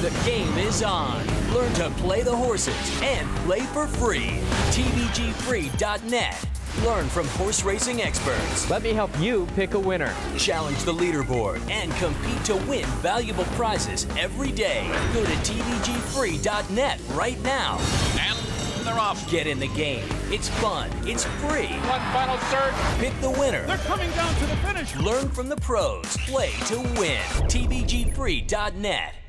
The game is on. Learn to play the horses and play for free. TVGFree.net. Learn from horse racing experts. Let me help you pick a winner. Challenge the leaderboard and compete to win valuable prizes every day. Go to TVGFree.net right now. And they're off. Get in the game. It's fun. It's free. One final surge. Pick the winner. They're coming down to the finish. Learn from the pros. Play to win. TVGFree.net.